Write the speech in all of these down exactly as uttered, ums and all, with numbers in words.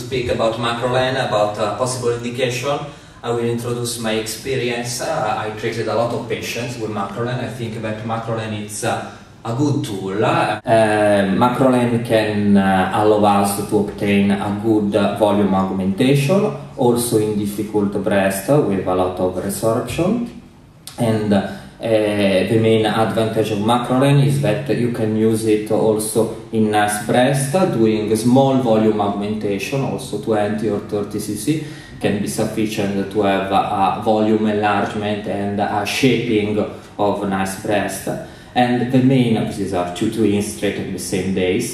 speak about Macrolen, about uh, possible indication. I will introduce my experience. Uh, I treated a lot of patients with Macrolen. I think that Macrolen is uh, a good tool. Uh, Macrolen can uh, allow us to obtain a good uh, volume augmentation, also in difficult breast with a lot of resorption. And uh, the main advantage of Macrolen is that you can use it also in nice breast, doing small volume augmentation, also twenty or thirty c c can be sufficient to have a volume enlargement and a shaping of nice breast. And the main, these are two twins treated the same days,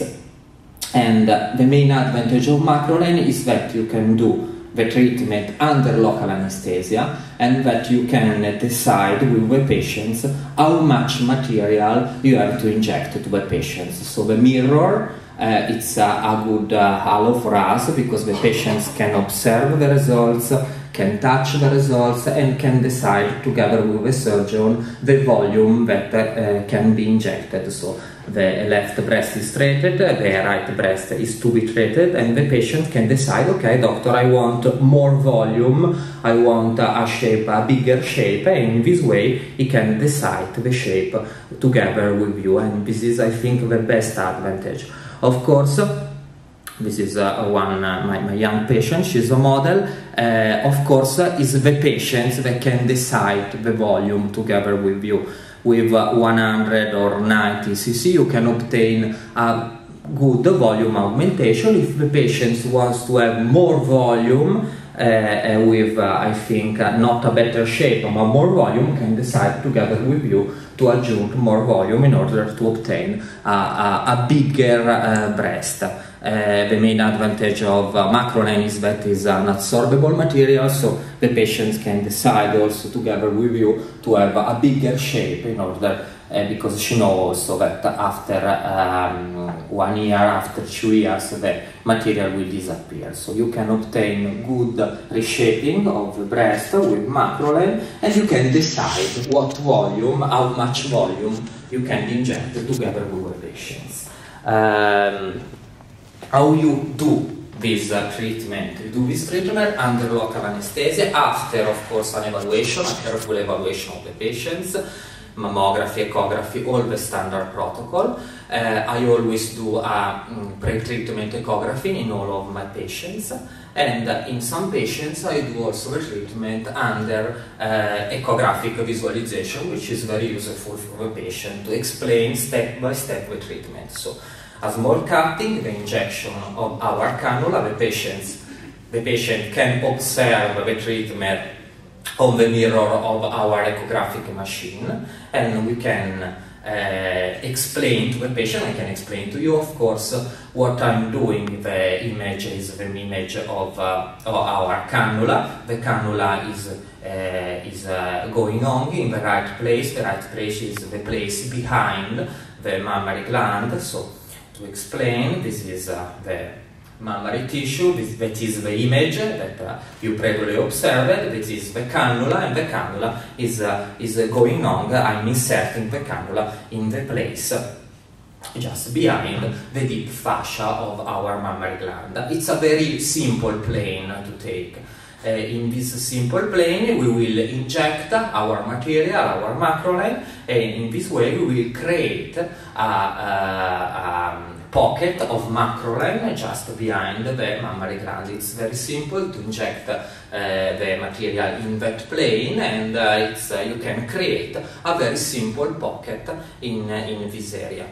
and the main advantage of Macrolen is that you can do the treatment under local anesthesia, and that you can decide with the patients how much material you have to inject to the patients. So the mirror, uh, it's a, a good uh, halo for us, because the patients can observe the results, can touch the results, and can decide together with the surgeon the volume that uh, can be injected. So the left breast is treated, the right breast is to be treated, and the patient can decide, okay, doctor, I want more volume, I want a shape, a bigger shape, and in this way he can decide the shape together with you, and this is, I think, the best advantage. Of course, this is uh, one, uh, my, my young patient, she's a model. Uh, of course, uh, is the patient that can decide the volume together with you. With uh, one hundred or ninety c c, you can obtain a good volume augmentation. If the patient wants to have more volume, uh, uh, with, uh, I think, uh, not a better shape, but more volume, can decide together with you to adjunct more volume in order to obtain uh, a, a bigger uh, breast. Uh, the main advantage of uh, Macrolen is that it's an absorbable material, so the patients can decide also together with you to have a bigger shape in order, uh, because she knows also that after um, one year, after two years, the material will disappear. So you can obtain good reshaping of the breast with Macrolen, and you can decide what volume, how much volume you can inject together with the patients. Um, How you do this uh, treatment? You do this treatment under local anesthesia, after, of course, an evaluation, a careful evaluation of the patients, mammography, echography, all the standard protocol. Uh, I always do a um, pre-treatment ecography in all of my patients, and uh, in some patients I do also the treatment under uh, echographic visualization, which is very useful for the patient to explain step by step the treatment. So, a small cutting, the injection of our cannula, the patients, the patient can observe the treatment on the mirror of our echographic machine, and we can uh, explain to the patient, I can explain to you, of course, what I'm doing. The image is the image of, uh, of our cannula. The cannula is, uh, is uh, going on in the right place. The right place is the place behind the mammary gland. So, to explain, this is uh, the mammary tissue, this, that is the image that uh, you previously observed, this is the cannula, and the cannula is, uh, is uh, going on. I'm inserting the cannula in the place uh, just behind the deep fascia of our mammary gland. It's a very simple plane to take. Uh, in this simple plane, we will inject our material, our Macrolen, and in this way we will create a, a, a pocket of Macrolen just behind the mammary gland. It's very simple to inject uh, the material in that plane, and uh, it's, uh, you can create a very simple pocket in, uh, in this area.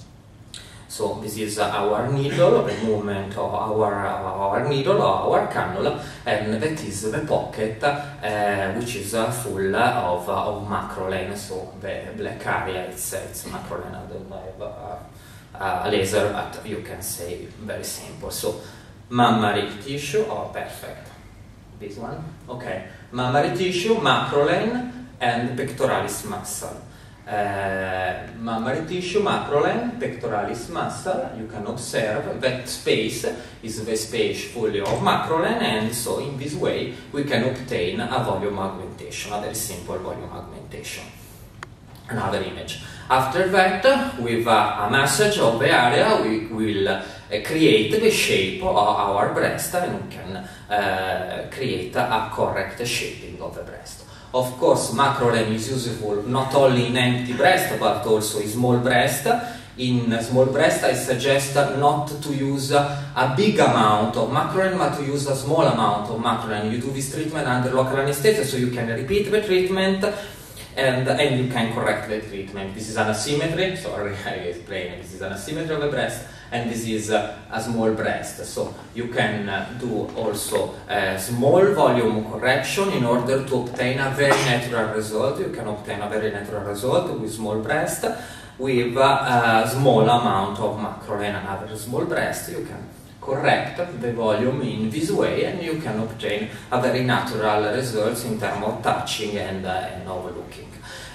So this is our needle, the movement of our, our needle, or our cannula, and that is the pocket uh, which is uh, full of, uh, of Macrolen. So the black area, it's, it's Macrolen. I don't have uh, a laser, but you can say very simple. So mammary tissue, oh perfect, this one, okay, mammary tissue, Macrolen, and pectoralis muscle. Uh, mammary tissue, Macrolen, pectoralis muscle. You can observe that space is the space fully of Macrolen, and so in this way we can obtain a volume augmentation, a very simple volume augmentation. another image. After that, with uh, a massage of the area, we will uh, create the shape of our breast, and we can uh, create a correct shaping of the breast. Of course, Macrolen is useful not only in empty breast, but also in small breast. In small breast, I suggest not to use a big amount of Macrolen, but to use a small amount of Macrolen. You do this treatment under local anesthesia, so you can repeat the treatment, and, and you can correct the treatment. This is an asymmetry, sorry, I explained, this is an asymmetry of the breast, and this is a, a small breast. So you can uh, do also a small volume correction in order to obtain a very natural result. You can obtain a very natural result with small breast, with uh, a small amount of Macrolen. Another small breast, you can correct the volume in this way, and you can obtain a very natural results in terms of touching and, uh, and overlooking.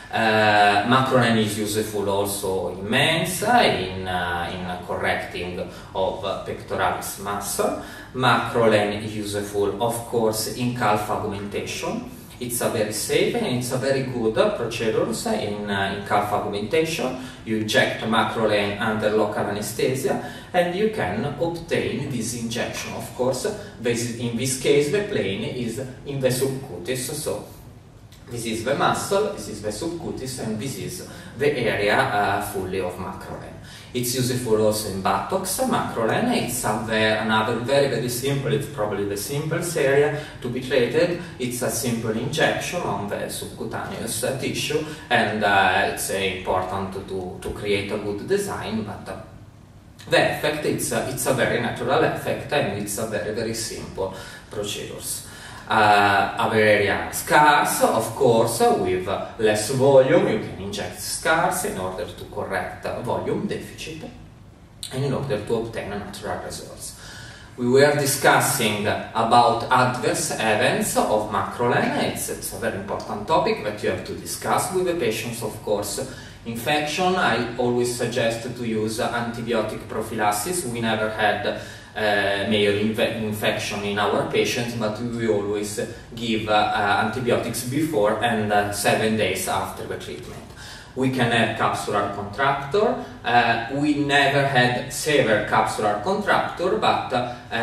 Uh, Macrolen is useful also in Mensa, in, uh, in correcting of uh, pectoralis muscle. Macrolen is useful, of course, in calf augmentation. It's a very safe and it's a very good uh, procedure in, uh, in calf augmentation. You inject Macrolen under local anesthesia, and you can obtain this injection. Of course, this, in this case, the plane is in the subcutis, so this is the muscle, this is the subcutis, and this is the area uh, fully of Macrolen. It's useful also in buttocks, Macrolen. It's a very, another very, very simple, it's probably the simplest area to be treated. It's a simple injection on the subcutaneous uh, tissue, and uh, it's uh, important to, to, to create a good design, but uh, the effect, it's a, it's a very natural effect, and it's a very, very simple procedures. Uh, other area scars, of course, with uh, less volume, you can inject scars in order to correct uh, volume deficit and in order to obtain natural results. We were discussing about adverse events of Macrolen. It's, it's a very important topic that you have to discuss with the patients, of course. Infection, I always suggest to use uh, antibiotic prophylaxis. We never had Uh, major inf infection in our patients, but we always give uh, uh, antibiotics before and uh, seven days after the treatment. We can have capsular contractor. Uh, we never had severe capsular contractor, but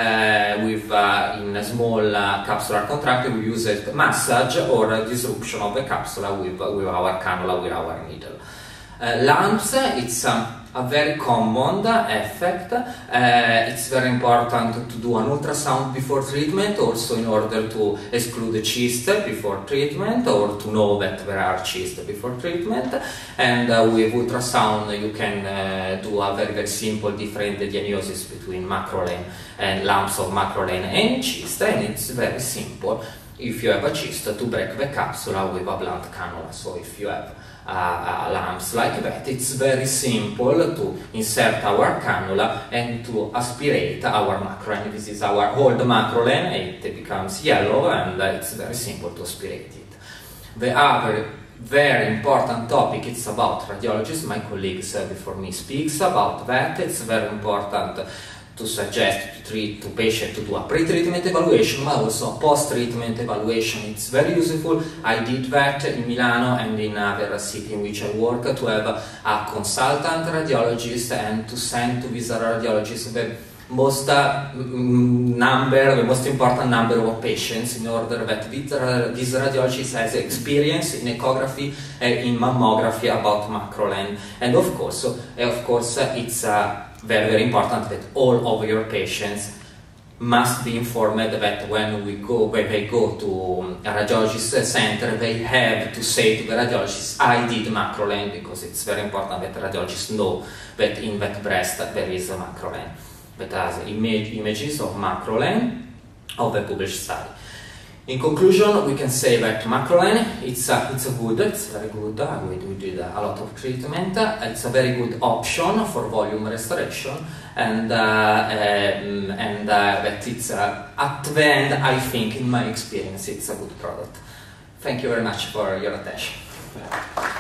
uh, with uh, in a small uh, capsular contractor we use a massage or a disruption of the capsula with, uh, with our cannula, with our needle. Uh, lumps, it's um, a very common effect. Uh, it's very important to do an ultrasound before treatment, also in order to exclude the cyst before treatment, or to know that there are cysts before treatment. And uh, with ultrasound you can uh, do a very, very simple different diagnosis between Macrolen and lumps of Macrolen and cyst, and it's very simple if you have a cyst to break the capsula with a blunt cannula. So if you have Uh, uh, lumps like that, it's very simple to insert our cannula and to aspirate our Macrolen. This is our old Macrolen, it becomes yellow, and uh, it's very simple to aspirate it. The other very important topic, it's about radiologists. My colleagues uh, before me speaks about that. It's very important to suggest to treat to patient to do a pre-treatment evaluation, but also a post-treatment evaluation. It's very useful. I did that in Milano and in other city in which I work, to have a consultant radiologist and to send to this radiologist the most uh, number, the most important number of patients, in order that this radiologist has experience in echography and in mammography about Macrolen. And of course, uh, of course, uh, it's uh, very, very important that all of your patients must be informed that when we go, when they go to a radiologist center, they have to say to the radiologist, I did Macrolen, because it's very important that the radiologists know that in that breast there is a Macrolen, that has image, images of Macrolen of the published study. In conclusion, we can say that Macrolen, it's a, it's a good, it's very good, uh, we, we did a lot of treatment, uh, it's a very good option for volume restoration, and, uh, um, and uh, that it's, uh, at the end, I think, in my experience, it's a good product. Thank you very much for your attention.